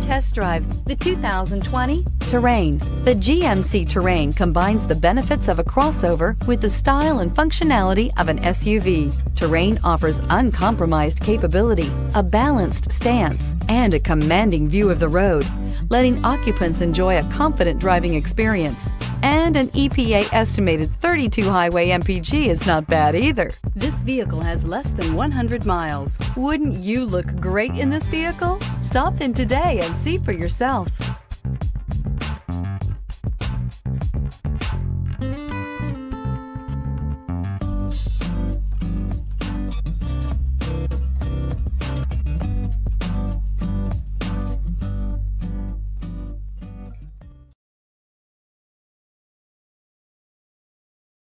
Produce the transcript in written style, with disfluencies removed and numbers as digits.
test drive the 2020 Terrain. The GMC Terrain combines the benefits of a crossover with the style and functionality of an SUV. Terrain offers uncompromised capability, a balanced stance, and a commanding view of the road, letting occupants enjoy a confident driving experience. And an EPA estimated 32 highway MPG is not bad either. This vehicle has less than 100 miles. Wouldn't you look great in this vehicle? Stop in today and see for yourself.